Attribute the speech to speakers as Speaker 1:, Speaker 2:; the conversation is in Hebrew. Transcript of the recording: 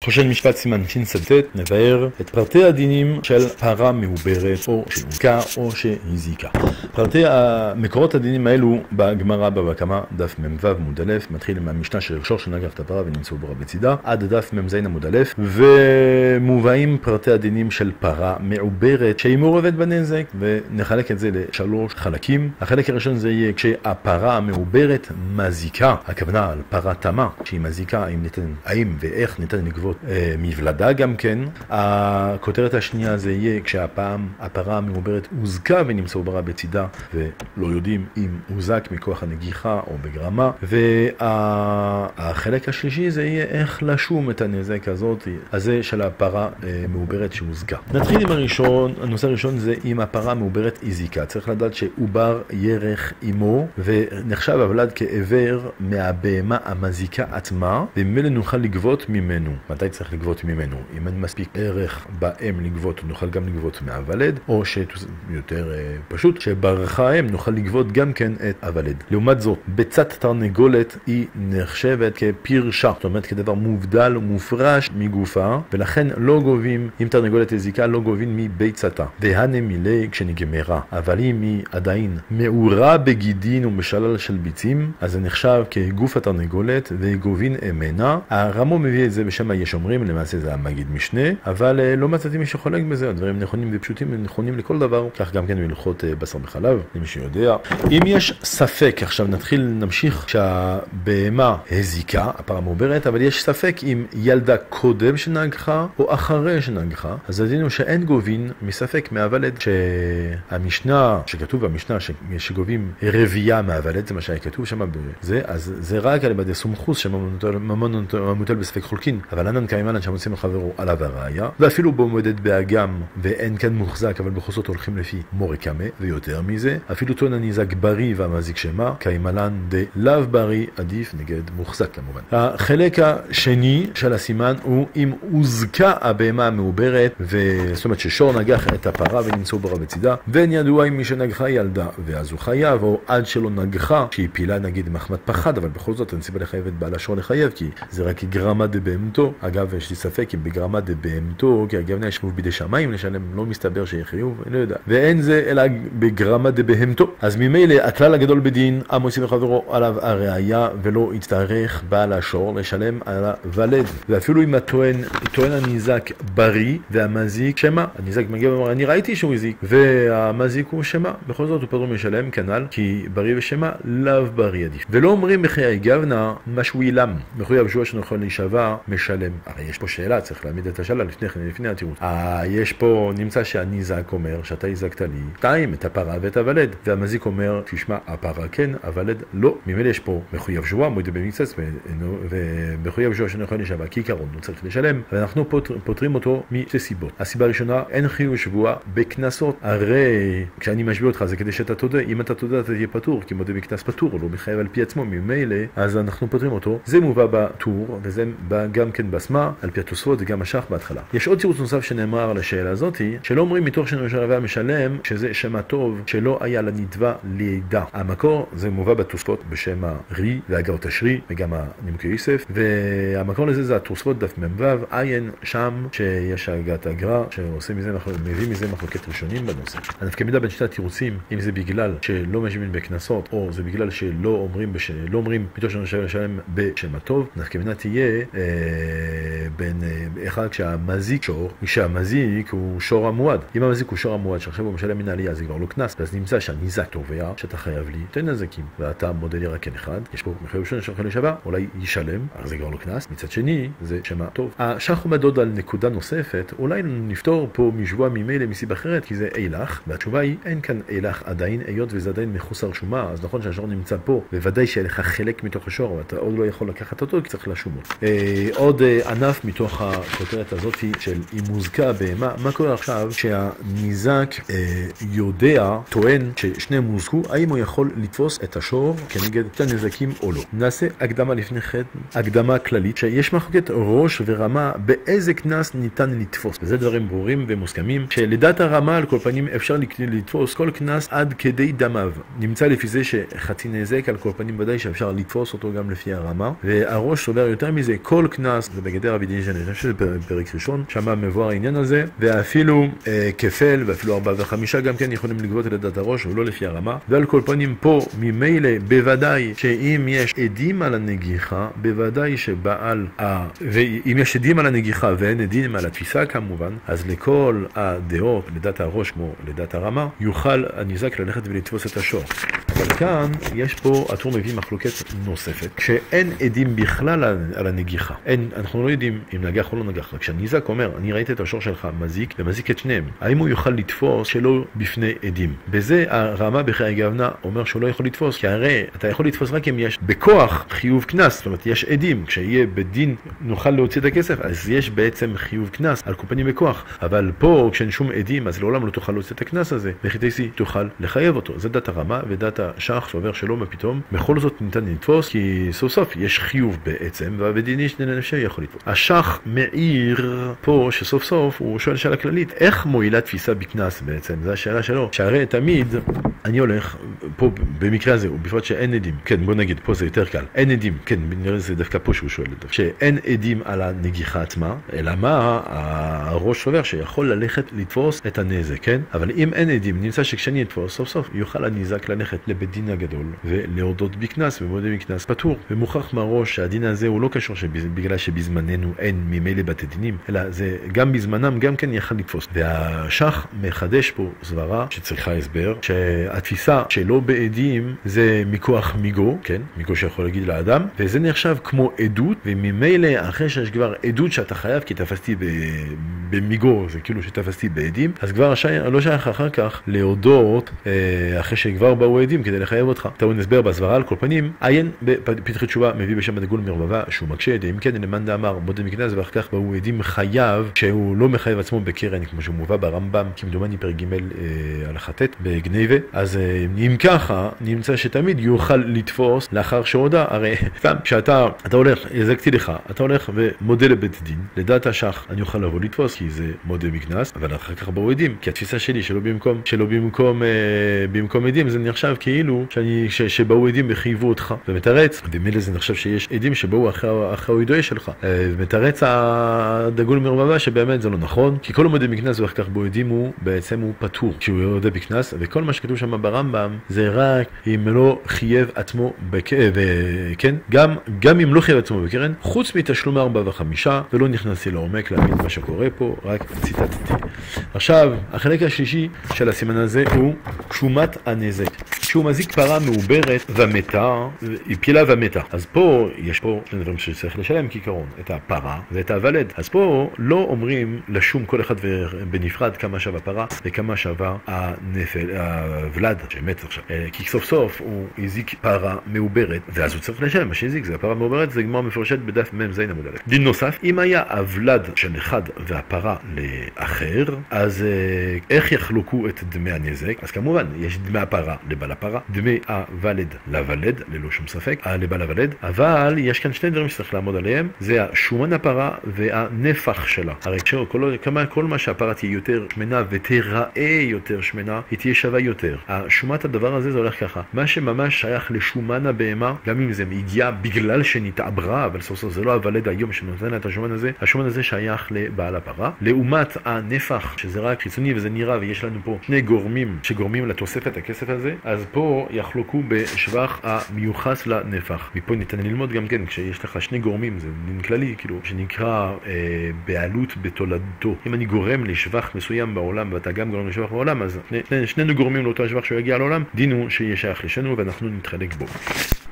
Speaker 1: חושן משפט סימן ש"ט נבהר את פרטי הדינים של פרה מעוברת או שהוזקה או שהזיקה. פרטי מקורות הדינים האלו בגמרא בבא קמא דף מ"ו עמוד א', מתחיל מהמשנה של שור שנגח את הפרה ונמצאו בורה בצידה עד דף מ"ז עמוד א', ומובאים פרטי הדינים של פרה מעוברת שהיא מעורבת בנזק, ונחלק את זה לשלוש חלקים. החלק הראשון זה יהיה כשהפרה המעוברת מזיקה, הכוונה על פרה תמה שהיא מזיקה, האם ואיך ניתן לגבות מבלדה גם כן. הכותרת השנייה זה יהיה כשהפעם הפרה המעוברת הוזקה ונמצאו בורה בצידה ולא יודעים אם הוזק מכוח הנגיחה או בגרמה. והחלק השלישי זה יהיה איך לשום את הנזק הזה של הפרה מעוברת שהוזקה. נתחיל עם הראשון. הנושא הראשון זה אם הפרה מעוברת הזיקה. צריך לדעת שעובר ירך עמו ונחשב הוולד כעבר מהבהמה המזיקה עצמה, וממילא נוכל לגבות ממנו. מתי צריך לגבות ממנו? אם אין מספיק ערך באם לגבות, נוכל גם לגבות מהוולד, או שיותר פשוט שברכה האם נוכל לגבות גם כן את הוולד. לעומת זאת, ביצת תרנגולת היא נחשבת כפירשה, זאת אומרת כדבר מובדל ומופרש מגופה, ולכן לא גובים, אם תרנגולת הזיקה לא גובים מביצתה. והנמילה כשנגמרה, אבל אם היא עדיין מעורה בגידין ומשלל של ביצים, אז זה נחשב כגוף התרנגולת וגובין אמנה. הרמו מביא את זה בשם יש אומרים, למעשה זה המגיד משנה, אבל לא מצאתי מי שחולק בזה. הדברים נכונים ופשוטים ונכונים לכל דבר, כך גם כן בהלכות בשר וחלב, למי שיודע. אם יש ספק, עכשיו נמשיך שהבהמה הזיקה, הפרה מעוברת, אבל יש ספק אם ילדה קודם שנגחה או אחרי שנגחה, אז הדינו שאין גובין מספק מהוולד, שהמשנה, שכתוב במשנה שגובים רבייה מהוולד, זה מה שהיה כתוב שם בזה, אז זה רק על ידי סומכוס שממון מוטל בספק חולקין, אבל ענן קיימלן שמוצאים לחברו עליו הראיה, ואפילו בו מועדת באגם ואין כאן מוחזק, אבל בכל זאת הולכים לפי מורי קמה, ויותר מזה, אפילו טוען הנזק בריא והמזיק שמה, קיימלן דלאו בריא עדיף נגד מוחזק כמובן. החלק השני של הסימן הוא אם הוזקה הבהמה המעוברת, זאת אומרת ששור נגח את הפרה ונמצאו בורה בצידה, ואין ידוע אם מי שנגחה ילדה, ואז הוא חייב, או עד שלא נגחה, שהיא פילה נגיד מחמת פחד, אבל בכל זאת אין סיבה לחייב את בעל השור לחייב, כי זה רק גרמה דבהמתו. אגב, יש לי ספק אם בגרמה דבהמתו, כי הגבנה יש בידי שמיים לשלם, לא מסתבר שיהיה חיוב, אני לא יודע. ואין זה אלא בגרמה דבהמתו. אז ממילא הכלל הגדול בדין, המוציא לחברו עליו הראיה, ולא יצטרך בעל השור לשלם על הוולד. ואפילו אם טוען הנזק בריא והמזיק שמה, הנזק מגיע ואומר אני ראיתי שהוא הזיק, והמזיק הוא שמה, בכל זאת הוא פתאום משלם כנ"ל, כי בריא ושמה לאו בריא עדיף. ולא אומרים בחיי גבנה משהו אילם, מחויב שבוע שנוכל להישבע משלם. הרי יש פה שאלה, צריך להעמיד את השאלה לפני התירוץ. יש פה נמצא שהנזק אומר שאתה הזקת לי שתיים, את הפרה ואת הוולד, והמזיק אומר תשמע הפרה כן, הוולד לא. ממילא יש פה מחויב שבוע, מועד במקצץ, ומחויב שבוע שנוכל להישבע כעיקרון הוא צריך לשלם, ואנחנו פותרים אותו משתי סיבות. הסיבה הראשונה, אין חיוב שבוע בקנסות. הרי כשאני משביע אותך זה כדי שאתה תודה, אם אתה תודה אתה תהיה פטור, כי מודה בקנס פטור, הוא לא מחייב על פי עצמו ממילא, אז אנחנו פותרים אותו. זה מובא בטור וזה בא גם כן בסמה על פי התוספות וגם השח בהתחלה. יש עוד תירוץ נוסף שנאמר על השאלה הזאת, שלא אומרים מתוך שנוכל משלם שזה שם הטוב שלא היה לנדבה לידה. המקור זה מובא בתוספות בשם הרי והגאות השרי וגם הנימוקי יוסף, והמקור לזה זה התוספות דף מ"ו עין, שם שיש הגת הגר"א שעושה מזה מביא מזה מחלוקת ראשונים בנושא. הנפקא מידה בין שתי התירוצים, אם זה בגלל שלא משלמים בקנסות או זה בגלל שלא אומרים מתוך שנוכל לשלם בשם הטוב, נפקא מידה תהיה בין אחד כשהמזיק הוא שור המועד. אם המזיק הוא שור המועד שעכשיו הוא משלם מן העלייה, זה כבר לא קנס, אז נמצא שהנזק תובע שאתה חייב לי שתי נזקים ואתה מודה לי רק כן אחד, יש פה מחייב ראשון שנוכל להישבע, אולי ישלם, אז זה כבר לא קנס. מצד שני זה שם הטוב. השח עומד עוד על נקודה נוספת, אולי נפתור פה משבוע ממילא מסיבה אחרת, כי זה אילך, והתשובה היא אין כאן אילך עדיין, היות וזה עדיין מחוסר שומה. אז נכון שהשור נמצא פה, בוודאי שיהיה לך חלק מתוך השור, אבל אתה עוד לא יכול לקחת אותו כי צריך לשום אותו. עוד ענף מתוך הכותרת הזאת של אם הוזקה בהמה, מה קורה עכשיו שהנזק טוען ששניהם הוזקו, האם הוא יכול לתפוס את השור כנגד שתי הנזקים או לא. נעשה הקדמה לפני כן, הקדמה כללית, שיש מחלוקת ראש ורמה באיזה קנס ניתן לתפוס. וזה דברים ברורים ומוסכמים, שלדעת הרמה על כל פנים אפשר לתפוס כל קנס עד כדי דמיו. נמצא לפי זה שחצי נזק על כל פנים ודאי שאפשר לתפוס אותו גם לפי הרמה, והראש סובר יותר מזה, כל קנס זה בגדר רבי דיניש, אני חושב בפרק ראשון, שמה מבואר העניין הזה, ואפילו כפל, ואפילו 4 ו5 גם כן יכולים לגבות את לדעת הראש, ולא לפי הרמה, ועל כל פנים פה, ממילא, בוודאי שאם יש עדים על הנגיחה, בוודאי שבעל, ואם יש עדים על הנגיחה ואין עדים על התפיסה כמובן, אז לכל הדעות, לדעת הראש כמו לדעת הרמה, יוכל הניזק ללכת ולתפוס את השור. אבל כאן יש פה, הטור מביא מחלוקת נוספת, כשאין עדים בכלל על הנגיחה. אנחנו לא יודעים אם נגח או לא נגח, רק כשהניזק אומר, אני ראיתי את השור שלך מזיק ומזיק את שניהם, האם הוא יוכל לתפוס שלא בפני עדים? בזה הרמה בחיי גוונה אומר שהוא לא יכול לתפוס, כי הרי אתה יכול לתפוס רק אם יש בכוח חיוב כנס, זאת אומרת יש עדים, כשיהיה בדין נוכל להוציא את הכסף, אז יש בעצם חיוב כנס על קופנים בכוח, אבל פה כשאין שום עדים, אז לעולם לא תוכל להוציא את הכנס הזה, וחיטייסי תוכל לחייב אותו. זה דת הרמה ודעת השח שעובר שלא מפתאום, בכל זאת ניתן לתפוס, כי סוף סוף יש חיוב בעצם, והבדין יש ננשי יכול לתפוס. השח מעיר פה שסוף סוף הוא שואל שאלה כללית, איך מועילה תפיסה בכנס בעצם? זו השאלה שלו, שהרי תמיד אני הולך, פה במקרה הזה, ובפרט שאין עדים, כן בוא נגיד, פה זה יותר קל, אין עדים, כן נראה זה דווקא פה שהוא שואל, שאין עדים על הנגיחה עצמה, אלא מה הראש סובר שיכול ללכת לתפוס את הנזק, כן? אבל אם אין עדים, נמצא שכשאני אתפוס, סוף סוף יוכל הניזק ללכת לבית דין הגדול ולהודות בכנס, ומודה בכנס פטור. ומוכח מהראש שהדין הזה הוא לא קשור בגלל שבזמננו אין ממילא בתי דינים, אלא זה גם בזמנם גם כן יכל לתפוס. והשח מחדש פה סברה שצריכה הסבר, שהתפיסה שלא בעדים זה מכוח מיגו, כן? מיגו שיכול להגיד לאדם, וזה נחשב כמו עדות, וממילא אחרי שיש כבר עדות שאתה חייב, כי תפסתי במיגו, זה כאילו שתפסתי בעדים, אז כבר לא שייך אחר כך להודות אחרי שכבר באו עדים כדי לחייב אותך. טעון הסבר בסברה על כל פנים, עיין בפתחי תשובה מביא בשם הדגול מרבבה שהוא מקשה, אם כן למאן דאמר מודה בכנס ואחר כך באו עדים חייב, שהוא לא מחייב עצמו בקרן כמו שהוא מובא ברמב"ם, כמדומני פרק ג' הלכה ט' בגניבה. אז אם ככה נמצא שתמיד יוכל לתפוס לאחר שהודה, הרי כשאתה הולך, הזקתי לך, אתה הולך ומודה לבית דין, לדעת השח אני אוכל לבוא לתפוס כי זה מודה בכנס, אבל אחר כך באו עדים, כי התפיסה שלי שלא במקום עדים זה נחשב כאילו שבאו עדים וחייבו אותך ומתרץ, ומילא זה נחשב שיש עדים שבאו אחרי העדויה שלך, ומתרץ הדגול מרבבה שבאמת זה לא נכון, כי כל המודה בכנס ואחר כך באו עדים הוא בעצם הוא פטור כשהוא יודע בכנס, וכל מה שכתוב שם ברמב"ם זה רק אם לא חייב עצמו כן, גם אם לא חייב עצמו בקרן, חוץ מתשלום 4 ו5 ולא נכנסתי לעומק להבין מה שקורה פה, רק ציטטתי. עכשיו, החלק השלישי של הסימן הזה הוא שומת הנזק. שהוא מזיק פרה מעוברת ומתה, היא פילה ומתה. אז פה, יש פה שני דברים שצריך לשלם כעיקרון, את הפרה ואת הוולד. אז פה לא אומרים לשום כל אחד בנפרד כמה שווה פרה וכמה שווה הוולד שמת עכשיו. כי סוף סוף הוא הזיק פרה מעוברת, ואז הוא צריך לשלם מה שהזיק, זה הפרה מעוברת, זה גמר מפורשת בדף מ"ז עמוד א'. דין נוסף, אם היה הוולד של אחד והפרה לאחר, אז איך יחלוקו את דמי הנזק? אז כמובן, יש דמי הפרה לבעל הפרה, דמי הוולד לוולד, ללא שום ספק, לבעל הוולד, אבל יש כאן שני דברים שצריך לעמוד עליהם, זה השומן הפרה והנפח שלה. הרי כל מה שהפרה תהיה יותר שמנה ותראה יותר שמנה, היא תהיה שווה יותר. השומת הדבר הזה זה הולך ככה, מה שממש שייך לשומן הבהמה, גם אם זה הגיע בגלל שנתעברה, אבל סוף סוף זה לא הוולד היום שנותן את השומן הזה, השומן הזה שייך לבעל הפרה. לעומת הנפח, שזה רק חיצוני וזה נראה, ויש לנו פה שני גורמים שגורמים לתוספת הכסף הזה, אז פה יחלוקו בשבח המיוחס לנפח. מפה ניתן ללמוד גם כן, כשיש לך שני גורמים, זה דין כללי, כאילו, שנקרא בעלות בתולדתו. אם אני גורם לשבח מסוים בעולם, ואתה גם גורם לשבח בעולם, אז שנינו גורמים לאותו השבח שהוא יגיע לעולם, דין הוא שיהיה שייך לשנו ואנחנו נתחלק בו.